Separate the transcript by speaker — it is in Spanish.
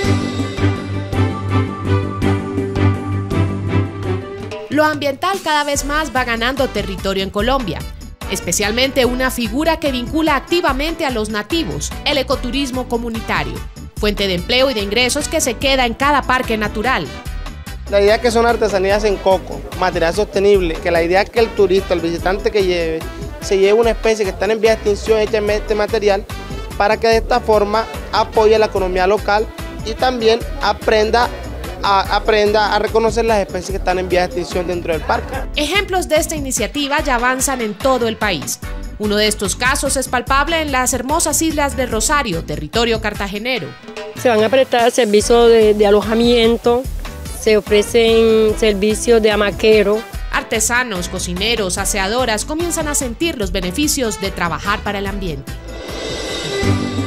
Speaker 1: Lo ambiental cada vez más va ganando territorio en Colombia, especialmente una figura que vincula activamente a los nativos, el ecoturismo comunitario, fuente de empleo y de ingresos que se queda en cada parque natural.
Speaker 2: La idea es que son artesanías en coco, material sostenible, que la idea es que el turista, el visitante que lleve, se lleve una especie que está en vía de extinción hecha en este material para que de esta forma apoye la economía local y también aprenda a reconocer las especies que están en vía de extinción dentro del parque.
Speaker 1: Ejemplos de esta iniciativa ya avanzan en todo el país. Uno de estos casos es palpable en las hermosas islas de Rosario, territorio cartagenero.
Speaker 3: Se van a prestar servicios de alojamiento, se ofrecen servicios de hamaquero.
Speaker 1: Artesanos, cocineros, aseadoras comienzan a sentir los beneficios de trabajar para el ambiente.